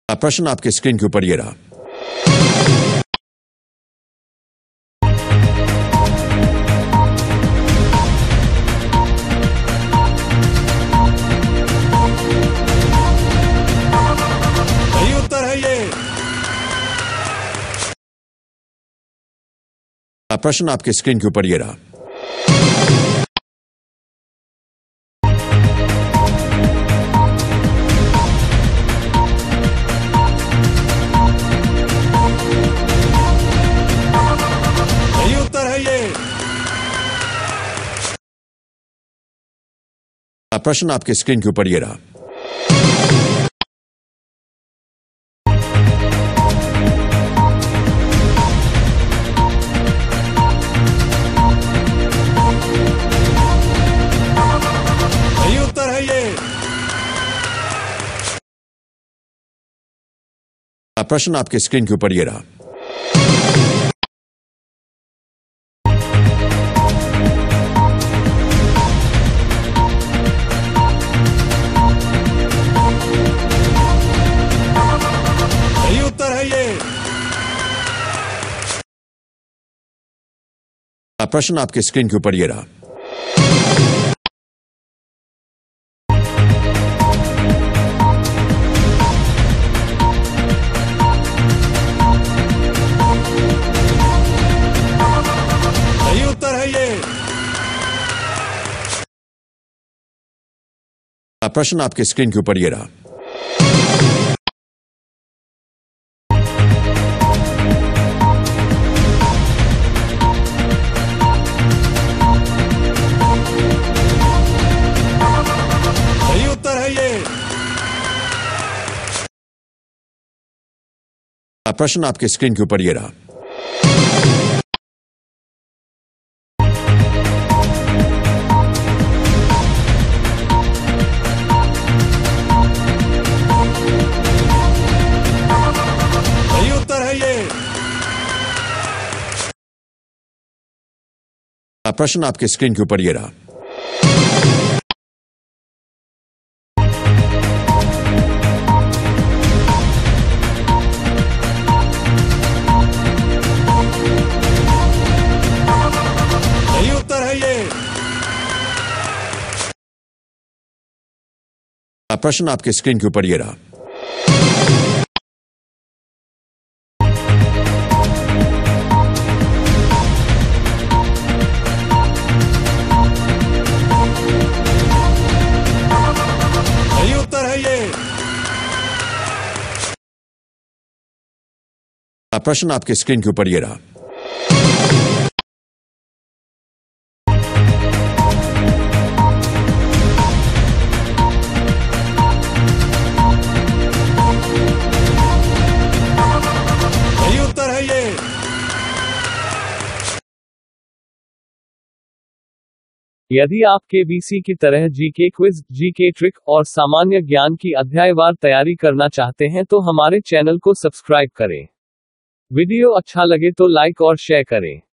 प्रश्न आपके स्क्रीन के ऊपर ये रहा। सही उत्तर है ये। प्रश्न आपके स्क्रीन के ऊपर ये रहा। सही उत्तर है ये। प्रश्न आपके स्क्रीन के ऊपर ये रहा। सही उत्तर है ये। प्रश्न आपके स्क्रीन के ऊपर ये रहा। सही उत्तर है ये। प्रश्न आपके स्क्रीन के ऊपर ये रहा। सही उत्तर है ये। प्रश्न आपके स्क्रीन के ऊपर ये रहा। सही उत्तर है ये। प्रश्न आपके स्क्रीन के ऊपर ये रहा। सही उत्तर है ये। प्रश्न आपके स्क्रीन के ऊपर ये रहा। सही उत्तर है ये। प्रश्न आपके स्क्रीन के ऊपर ये रहा। सही उत्तर है ये। प्रश्न आपके स्क्रीन के ऊपर ये रहा। सही उत्तर है ये। यदि आप केबीसी की तरह जीके क्विज, जीके ट्रिक और सामान्य ज्ञान की अध्यायवार तैयारी करना चाहते हैं तो हमारे चैनल को सब्सक्राइब करें। वीडियो अच्छा लगे तो लाइक और शेयर करें।